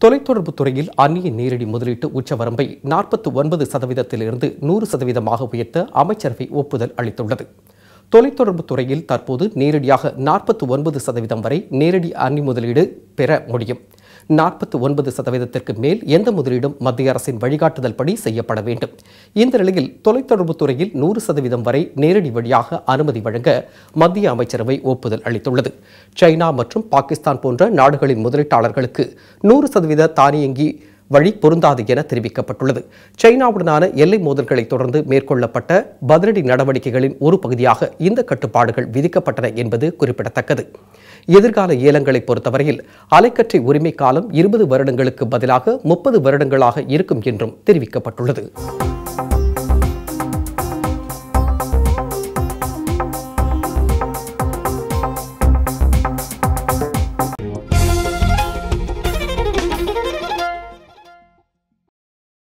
தொலைத்தொடர்பு துறையில் அந்நிய நேரடி முதலீட்டு உச்சவரம்பை 49%இலிருந்து 100%ஆக உயர்த்த அமைச்சரவை ஒப்புதல் அளித்துள்ளது. தொலைத்தொடர்பு துறையில் தற்போது நேரடியாக 49% வரை நேரடி அந்நிய முதலீடு பெற முடியும். 49%க்கு மேல் எந்த முதலீடும் மத்திய அரசின் வழிகாட்டுதல் படி செய்யப்பட வேண்டும். இந்த நிலையில் தொலைத்தொடர்பு துறையில் 100% வரை நேரடி வழியாக அனுமதி வழங்க மத்திய அமைச்சரவை ஒப்புதல் அளித்துள்ளது. சைனா மற்றும் பாகிஸ்தான் போன்ற நாடுகளின் முதலீட்டாளர்களுக்கு 100% தானியங்கி வழி பொருந்தாது என தெரிவிக்கப்பட்டுள்ளது. சைனாவுடனான எல்லை மோதல்களை தொடர்ந்து மேற்கொள்ளப்பட்ட பதிலடி நடவடிக்கைகளின் ஒரு பகுதியாக இந்த கட்டுப்பாடுகள் விதிக்கப்பட்டன என்பது குறிப்பிடத்தக்கது. எதிர்கால ஏலங்களை பொறுத்தவரையில் அலைக்கற்றை உரிமை காலம் 20 வருடங்களுக்கு பதிலாக 30 வருடங்களாக இருக்கும் என்றும் தெரிவிக்கப்பட்டுள்ளது.